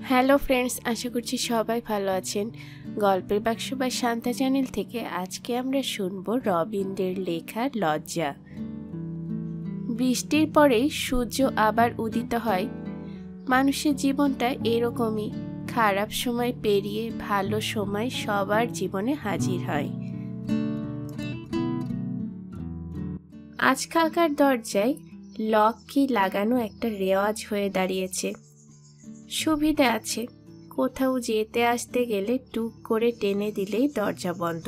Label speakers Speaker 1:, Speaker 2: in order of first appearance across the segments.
Speaker 1: Hello friends, আশা করছি সবাই ভালো আছেন। গল্পের বাক্স বা শান্তা চ্যানেল থেকে আজকে আমরা শুনব রবীন্দ্রের লেখা লজ্জা। বৃষ্টির পরেই সূর্য আবার উদিত হয়। মানুষের জীবনটা এরকমই, খারাপ সময় পেরিয়ে ভালো সময় সবার জীবনে হাজির হয়। আজকালকার দরজায় লক কি লাগানো একটা রেওয়াজ হয়ে দাঁড়িয়েছে। সুবিধা আছে, কোথাও যেতে আসতে গেলে টুক করে টেনে দিলেই দরজা বন্ধ।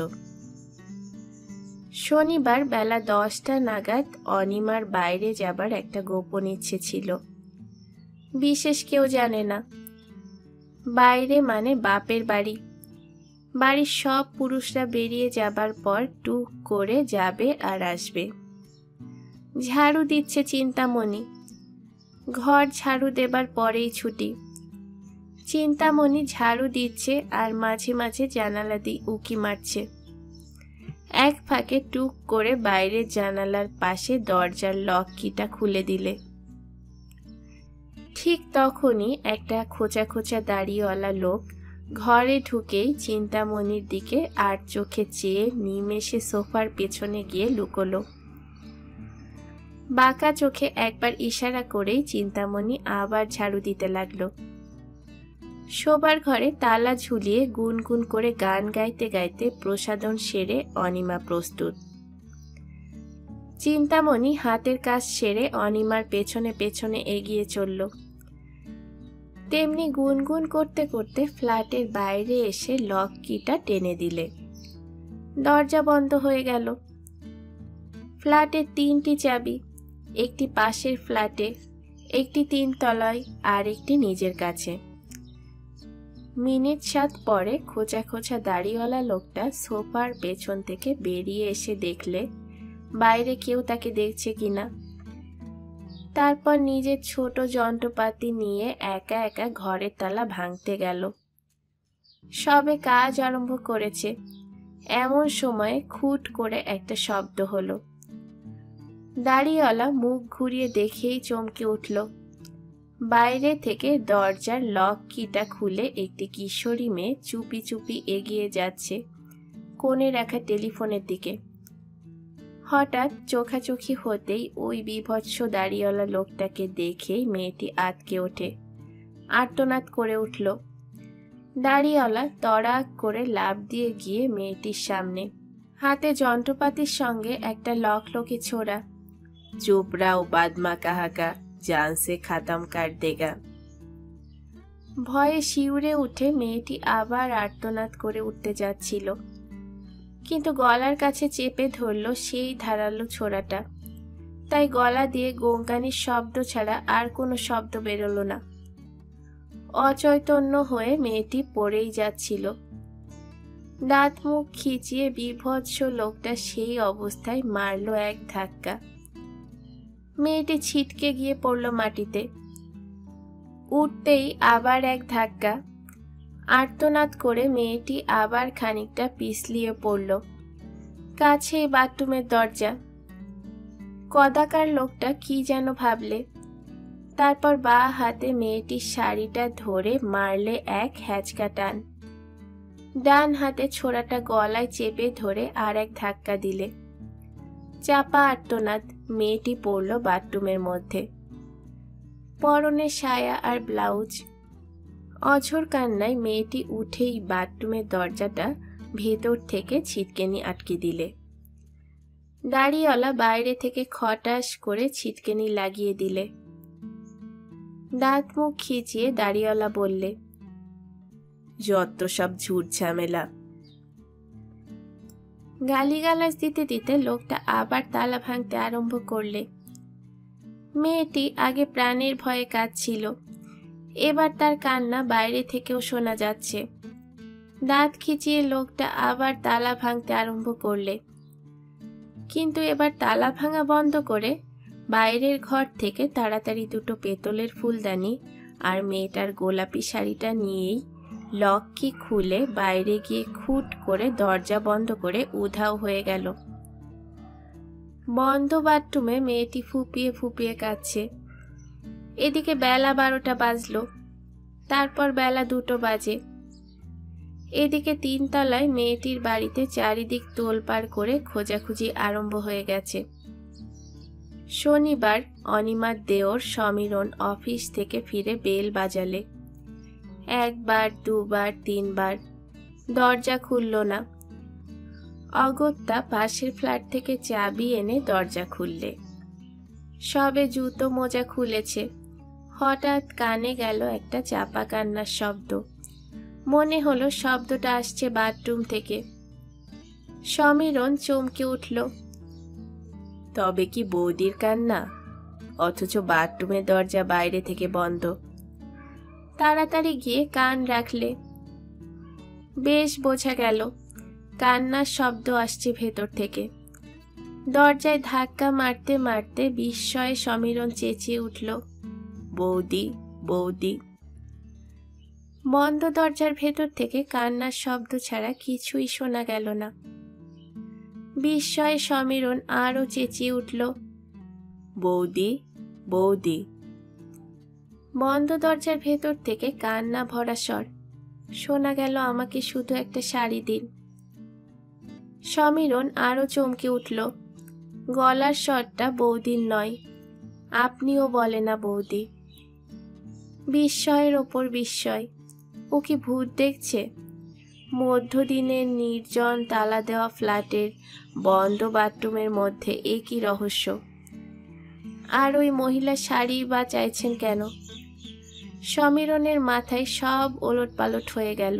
Speaker 1: শনিবার বেলা 10টা নাগাদ অনিমার বাইরে যাবার একটা গোপন ইচ্ছে ছিল। বিশেষ কেউ জানে না। বাইরে মানে বাপের বাড়ি। বাড়ির সব পুরুষরা বেরিয়ে যাবার পর টুক করে যাবে আর আসবে। ঝাড়ু দিচ্ছে চিন্তামণি। ঘর ঝাড়ু দেবার পরেই ছুটি। চিন্তামণি ঝাড়ু দিচ্ছে আর মাঝে মাঝে জানালা দিয়ে উঁকি মারছে। এক ফাঁকে টুক করে বাইরের জানালার পাশে দরজার লক কিটা খুলে দিলে। ঠিক তখনই একটা খোঁচা খোঁচা দাড়িওয়ালা লোক ঘরে ঢুকেই চিন্তামণির দিকে আর চোখে চেয়ে নিমেষে সোফার পেছনে গিয়ে লুকোলো। বাঁকা চোখে একবার ইশারা করেই চিন্তামণি আবার ঝাড়ু দিতে লাগলো। শোবার ঘরে তালা ঝুলিয়ে গুনগুন করে গান গাইতে গাইতে প্রসাধন সেরে অনিমা প্রস্তুত। চিন্তামণি হাতের কাজ সেরে অনিমার পেছনে পেছনে এগিয়ে চলল। তেমনি গুনগুন করতে করতে ফ্ল্যাটের বাইরে এসে লক কিটা টেনে দিলে। দরজা বন্ধ হয়ে গেল। ফ্ল্যাটের 3টি চাবি, একটি পাশের ফ্ল্যাটে, একটি 3 তলায় আর একটি নিজের কাছে। মিনিট 7 পরে খোঁচা খোঁচা দাড়িওয়ালা লোকটা সোফার পেছন থেকে বেরিয়ে এসে দেখলে বাইরে কেউ তাকে দেখছে কিনা। তারপর নিজের ছোট যন্ত্রপাতি নিয়ে একা একা ঘরের তালা ভাঙতে গেল। সবে কাজ আরম্ভ করেছে, এমন সময়ে খুট করে একটা শব্দ হলো। দাড়িওয়ালা মুখ ঘুরিয়ে দেখেই চমকে উঠল। বাইরে থেকে দরজার লক কিটা খুলে একটি কিশোরী মেয়ে চুপি চুপি এগিয়ে যাচ্ছে কোণে রাখা টেলিফোনের দিকে। হঠাৎ চোখাচোখি হতেই ওই বিভৎস দাড়িওয়ালা লোকটাকে দেখেই মেয়েটি আঁতকে ওঠে, আর্তনাদ করে উঠল। দাড়িওয়ালা তড়াক করে লাফ দিয়ে গিয়ে মেয়েটির সামনে, হাতে যন্ত্রপাতির সঙ্গে একটা লকলকি ছোড়া। চুপ রাও বাদমা কাহাকা, জান সে খাতাম কার দেগা। ভয়ে শিউরে উঠে মেয়েটি আবার আর্তনাদ করে উঠতে যাচ্ছিল, কিন্তু গলার কাছে চেপে ধরল সেই ধারালো ছোড়াটা। তাই গলা দিয়ে গোঙ্গানির শব্দ ছাড়া আর কোনো শব্দ বেরোলো না। অচৈতন্য হয়ে মেয়েটি পড়েই যাচ্ছিল। দাঁত মুখ খিচিয়ে বিভৎস লোকটা সেই অবস্থায় মারল এক ধাক্কা। মেয়েটি ছিটকে গিয়ে পড়ল মাটিতে। উঠতেই আবার এক ধাক্কা। আর্তনাদ করে মেয়েটি আবার খানিকটা পিছলিয়ে পড়ল। কাছেই বাথরুমের দরজা। কদাকার লোকটা কি যেন ভাবলে, তারপর বাঁ হাতে মেয়েটির শাড়িটা ধরে মারলে এক হ্যাচকা টান। ডান হাতে ছোড়াটা গলায় চেপে ধরে আর এক ধাক্কা দিলে। চাপা আর্তনাদ, মেয়েটি পড়ল বাথরুমের মধ্যে। পরনে সায়া আর ব্লাউজ। অঝোর কান্নায় মেয়েটি উঠেই বাথরুমের দরজাটা ভেতর থেকে ছিটকেনি আটকে দিলে। দাড়িওয়ালা বাইরে থেকে খটাস করে ছিটকেনি লাগিয়ে দিলে। দাঁত মুখ খিচিয়ে দাড়িওয়ালা বললে, যত সব ঝুট ঝামেলা। গালিগালাজ দিতে দিতে লোকটা আবার তালা ভাঙতে আরম্ভ করলে। মেয়েটি আগে প্রাণের ভয়ে কাঁদছিল, এবার তার কান্না বাইরে থেকেও শোনা যাচ্ছে। দাঁত খিচিয়ে লোকটা আবার তালা ভাঙতে আরম্ভ করলে, কিন্তু এবার তালা ভাঙা বন্ধ করে বাইরের ঘর থেকে তাড়াতাড়ি দুটো পেতলের ফুলদানি আর মেয়েটার গোলাপি শাড়িটা নিয়েই লক কি খুলে বাইরে গিয়ে খুট করে দরজা বন্ধ করে উধাও হয়ে গেল। বন্ধ বাথরুমে মেয়েটি ফুপিয়ে ফুপিয়ে কাঁদছে। এদিকে বেলা 12টা বাজলো। তারপর বেলা 2টো বাজে। এদিকে 3 তলায় মেয়েটির বাড়িতে চারিদিক তোলপাড় করে খোঁজাখুঁজি আরম্ভ হয়ে গেছে। শনিবার অনিমার দেওর সমীরণ অফিস থেকে ফিরে বেল বাজালে। 1 বার 2 বার 3 বার, দরজা খুলল না। অগত্যা পাশের ফ্ল্যাট থেকে চাবি এনে দরজা খুললে। সবে জুতো মোজা খুলেছে, হঠাৎ কানে গেল একটা চাপা কান্নার শব্দ। মনে হলো শব্দটা আসছে বাথরুম থেকে। সমীরণ চমকে উঠল। তবে কি বৌদির কান্না? অথচ বাথরুমের দরজা বাইরে থেকে বন্ধ। তাড়াতাড়ি গিয়ে কান রাখলে। বেশ বোঝা গেল কান্নার শব্দ আসছে ভেতর থেকে। দরজায় ধাক্কা মারতে মারতে বিস্ময়ে সমীরণ চেঁচিয়ে উঠল, বৌদি, বৌদি। বন্ধ দরজার ভেতর থেকে কান্নার শব্দ ছাড়া কিছুই শোনা গেল না। বিস্ময়ে সমীরণ আরো চেঁচিয়ে উঠল, বৌদি, বৌদি। বন্ধ দরজার ভেতর থেকে কান্না ভরা স্বর। শোনা গেল, আমাকে শুধু একটা শাড়ি দিন। সমীরণ আরো চমকে উঠল। গলার স্বরটা বৌদির নয়। আপনিও বলে না বৌদি। বিস্ময়ের ওপর বিস্ময়। ও কি ভূত দেখছে? মধ্যদিনের নির্জন তালা দেওয়া ফ্ল্যাটের বন্ধ বাথরুমের মধ্যে এ কি রহস্য? আর ওই মহিলা শাড়ি বা চাইছেন কেন? সমীরণের মাথায় সব ওলটপালট হয়ে গেল।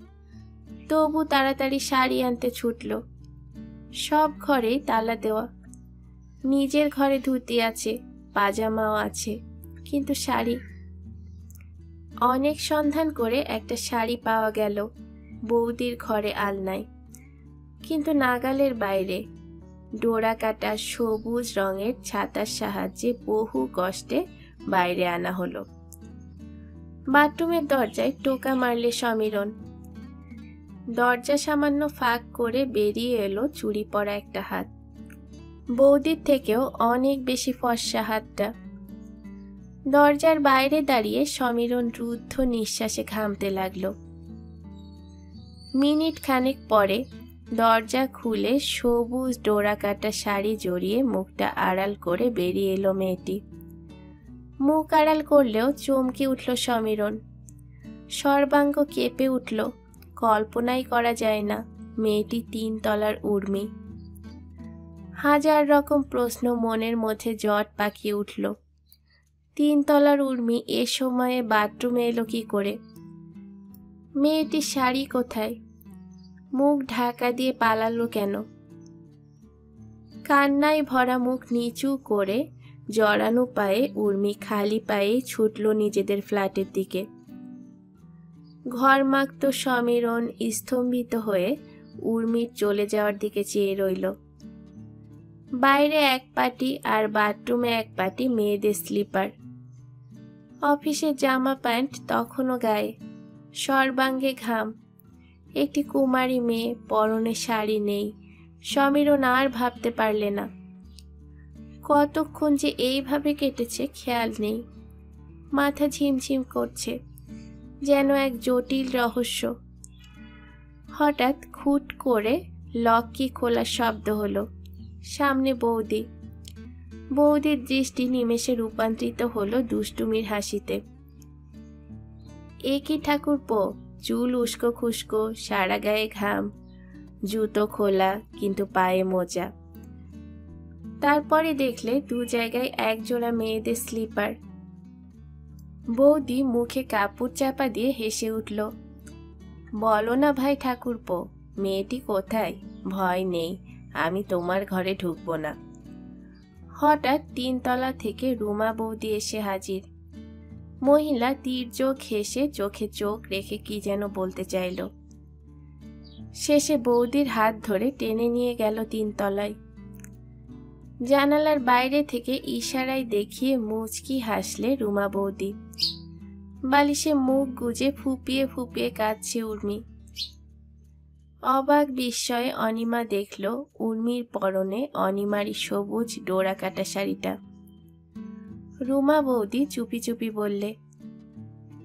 Speaker 1: তবু তাড়াতাড়ি শাড়ি আনতে ছুটল। সব ঘরেই তালা দেওয়া। নিজের ঘরে ধুতি আছে, পাজামাও আছে, কিন্তু শাড়ি। অনেক সন্ধান করে একটা শাড়ি পাওয়া গেল বৌদির ঘরে আলনায়, কিন্তু নাগালের বাইরে। ডোরা কাটা সবুজ রঙের ছাতার সাহায্যে বহু কষ্টে বাইরে আনা হলো। বাথরুমের দরজায় টোকা মারলে সমীরণ। দরজা সামান্য ফাঁক করে বেরিয়ে এলো চুড়ি পরা একটা হাত। বৌদির থেকেও অনেক বেশি ফর্সা হাতটা। দরজার বাইরে দাঁড়িয়ে সমীরণ রুদ্ধ নিঃশ্বাসে ঘামতে লাগলো। মিনিট খানেক পরে দরজা খুলে সবুজ ডোরা কাটা শাড়ি জড়িয়ে মুখটা আড়াল করে বেরিয়ে এলো মেয়েটি। মুখ আড়াল করলেও চমকে উঠল সমীরণ। সর্বাঙ্গ কেঁপে উঠল। কল্পনাই করা যায় না মেয়েটি 3 তলার উর্মি। হাজার রকম প্রশ্ন মনের মধ্যে জট পাকিয়ে উঠল। 3 তলার উর্মি এ সময়ে বাথরুমে এলো কি করে? মেয়েটির শাড়ি কোথায়? মুখ ঢাকা দিয়ে পালালো কেন? কান্নায় ভরা মুখ নিচু করে জড়ানো পায়ে উর্মি খালি পায়ে ছুটল নিজেদের ফ্ল্যাটের দিকে। ঘরমাক্ত সমীরণ স্তম্ভিত হয়ে উর্মির চলে যাওয়ার দিকে চেয়ে রইল। বাইরে এক পাটি আর বাথরুমে এক পাটি মেয়েদের স্লিপার। অফিসের জামা প্যান্ট তখনও গায়ে, সর্বাঙ্গে ঘাম। একটি কুমারী মেয়ে, পরনে শাড়ি নেই। সমীরণ আর ভাবতে পারলে না। কতক্ষণ যে এইভাবে কেটেছে খেয়াল নেই। মাথা ঝিমঝিম করছে, যেন এক জটিল রহস্য। হঠাৎ খুট করে লক কি খোলার শব্দ হলো। সামনে বৌদি। বৌদির দৃষ্টি নিমেষে রূপান্তরিত হলো দুষ্টুমির হাসিতে। এ কি ঠাকুরপো? চুল উস্কো খুস্কো, সারা গায়ে ঘাম, জুতো খোলা কিন্তু পায়ে মোজা। তারপরে দেখলে 2 জায়গায় 1 জোড়া মেয়েদের স্লিপার। বৌদি মুখে কাপড় চাপা দিয়ে হেসে উঠল। বলো না ভাই ঠাকুরপো, মেয়েটি কোথায়? ভয় নেই, আমি তোমার ঘরে ঢুকবো না। হঠাৎ 3 তলা থেকে রুমা বৌদি এসে হাজির। মহিলা তীর্যক হেসে চোখে চোখ রেখে কি যেন বলতে চাইল। শেষে বৌদির হাত ধরে টেনে নিয়ে গেল 3 তলায়। জানালার বাইরে থেকে ইশারায় দেখিয়ে মুচকি হাসলে রুমা বৌদি। বালিশে মুখ গুজে ফুপিয়ে ফুপিয়ে কাঁদছে উর্মি। অবাক বিস্ময়ে অনিমা দেখল উর্মির পরনে অনিমারই সবুজ ডোরা কাটা শাড়িটা। রুমা বৌদি চুপি চুপি বললে,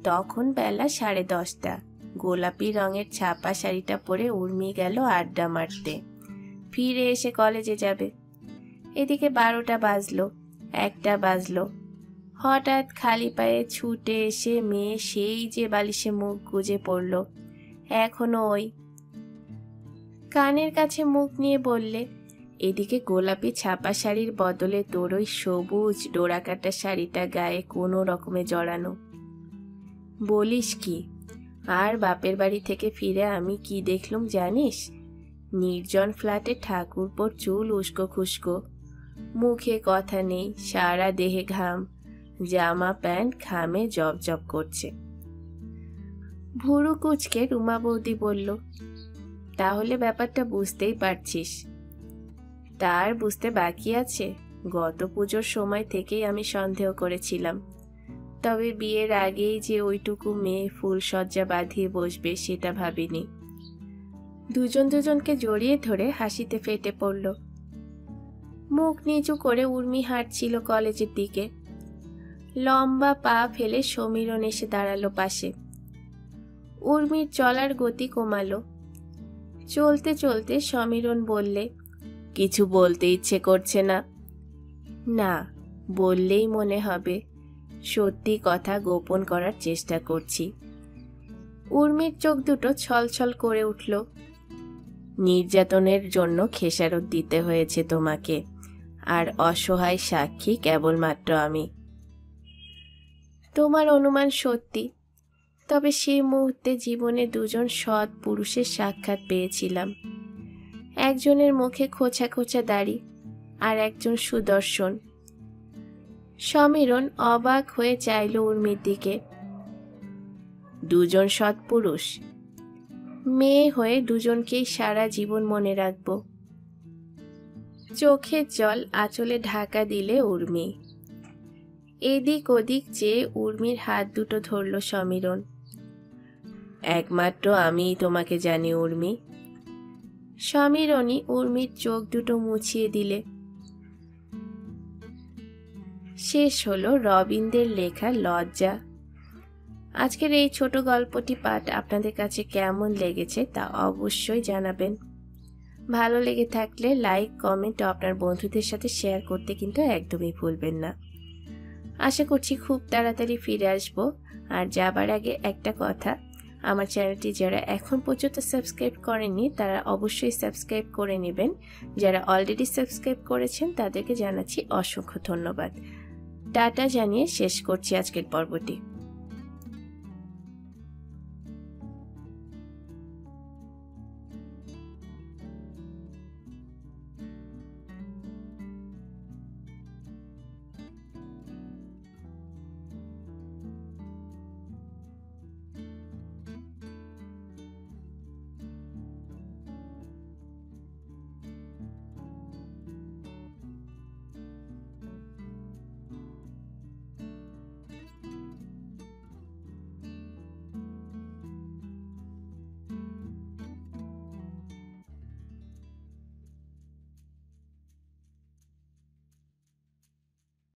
Speaker 1: তখন বেলা 10:30। গোলাপি রঙের ছাপা শাড়িটা পরে উর্মি গেল আড্ডা মারতে। ফিরে এসে কলেজে যাবে। এদিকে 12টা বাজলো, 1টা বাজলো। হঠাৎ খালি পায়ে ছুটে এসে মেয়ে সেই যে বালিশে মুখ গুজে পড়ল। এখনো ওই। কানের কাছে মুখ নিয়ে বললে, এদিকে গোলাপি ছাপা শাড়ির বদলে তোর ওই সবুজ ডোরাকাটা শাড়িটা গায়ে কোনো রকমে জড়ানো। বলিস কি? আর বাপের বাড়ি থেকে ফিরে আমি কি দেখলুম জানিস? নির্জন ফ্ল্যাটে ঠাকুরপোর চুল উস্কো খুস্কো, মুখে কথা নেই, সারা দেহে ঘাম, জামা প্যান্ট ঘামে জব জব করছে। ভুরু কুচকে রুমা বৌদি বলল, তাহলে ব্যাপারটা বুঝতেই পারছিস। তার বুঝতে বাকি আছে? গত পুজোর সময় থেকেই আমি সন্দেহ করেছিলাম, তবে বিয়ের আগেই যে ওইটুকু মেয়ে ফুলসজ্জা বাঁধিয়ে বসবে সেটা ভাবিনি। দুজন দুজনকে জড়িয়ে ধরে হাসিতে ফেটে পড়ল। মুখ নিচু করে উর্মি হাঁটছিল কলেজের দিকে। লম্বা পা ফেলে সমীরণ এসে দাঁড়ালো পাশে। উর্মির চলার গতি কমালো। চলতে চলতে সমীরণ বললে, কিছু বলতে ইচ্ছে করছে না? না, বললেই মনে হবে সত্যি কথা গোপন করার চেষ্টা করছি। উর্মির চোখ দুটো ছলছল করে উঠল। নির্যাতনের জন্য খেসারত দিতে হয়েছে তোমাকে, আর অসহায় সাক্ষী কেবলমাত্র আমি। তোমার অনুমান সত্যি, তবে সেই মুহূর্তে জীবনে দুজন সৎ পুরুষের সাক্ষাৎ পেয়েছিলাম। একজনের মুখে খোঁচা খোঁচা দাড়ি, আর একজন সুদর্শন। সমীরণ অবাক হয়ে চাইল উর্মির দিকে। দুজন সৎ পুরুষ? মেয়ে হয়ে দুজনকেই সারা জীবন মনে রাখব। চোখের জল আঁচলে ঢাকা দিলে উর্মি। এদিক ওদিক চেয়ে উর্মির হাত দুটো ধরল সমীরণ। একমাত্র আমিই তোমাকে জানি উর্মি। সমীরণই উর্মির চোখ দুটো মুছিয়ে দিলে। শেষ হলো রবীন্দ্রের লেখা লজ্জা। আজকের এই ছোট গল্পটি পাঠ আপনাদের কাছে কেমন লেগেছে তা অবশ্যই জানাবেন। ভালো লেগে থাকলে লাইক, কমেন্ট ও আপনার বন্ধুদের সাথে শেয়ার করতে কিন্তু একদমই ভুলবেন না। আশা করছি খুব তাড়াতাড়ি ফিরে আসব। আর যাবার আগে একটা কথা, আমার চ্যানেলটি যারা এখন পর্যন্ত সাবস্ক্রাইব করেননি তারা অবশ্যই সাবস্ক্রাইব করে নেবেন। যারা অলরেডি সাবস্ক্রাইব করেছেন তাদেরকে জানাচ্ছি অসংখ্য ধন্যবাদ। টাটা জানিয়ে শেষ করছি আজকের পর্বটি।